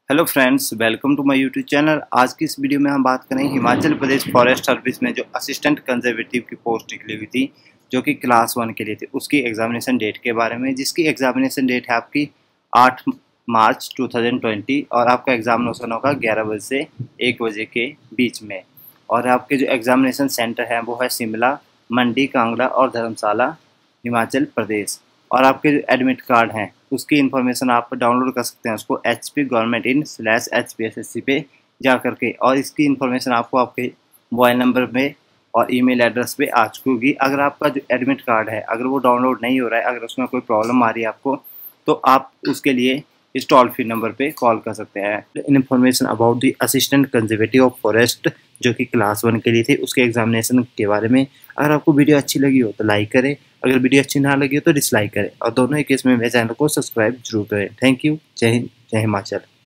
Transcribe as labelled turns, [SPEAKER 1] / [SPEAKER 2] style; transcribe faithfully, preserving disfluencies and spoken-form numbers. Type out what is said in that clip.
[SPEAKER 1] Hello friends, welcome to my YouTube channel. आज की इस वीडियो में हम बात करेंगे हिमाचल प्रदेश फॉरेस्ट सर्विस में जो असिस्टेंट कंजर्वेटिव की पोस्ट निकली हुई थी, जो कि क्लास वन के लिए थी, उसकी एग्जामिनेशन डेट के बारे में, जिसकी एग्जामिनेशन डेट है आपकी आठ मार्च दो हज़ार बीस और आपका एग्जामिनेशन होगा ग्यारह बजे से एक बजे के बीच में। और आपके जो एग्जामिनेशन सेंटर हैं वो है शिमला, मंडी, कांगड़ा और धर्मशाला, हिमाचल प्रदेश। और आपके जो एडमिट कार्ड हैं उसकी इन्फॉर्मेशन आप डाउनलोड कर सकते हैं उसको H P government in slash H P S S C पे जा करके, और इसकी इन्फॉर्मेशन आपको आपके मोबाइल नंबर में और ईमेल एड्रेस पे आ चुकी होगी। अगर आपका जो एडमिट कार्ड है अगर वो डाउनलोड नहीं हो रहा है, अगर उसमें कोई प्रॉब्लम आ रही है आपको, तो आप उसके लिए इस टोल फ्री नंबर पे कॉल कर सकते हैं। Information about the assistant conservative of forest जो कि क्लास वन के लिए थे, उसके एग्जामिनेशन के बारे में। अगर आपको वीडियो अच्छी लगी हो तो लाइक करें, अगर वीडियो अच्छी ना लगी हो तो डिसलाइक करें, और दोनों ही केस में मेरे चैनल को सब्सक्राइब जरूर करें। Thank you. जय हिंद, जय हिमाचल।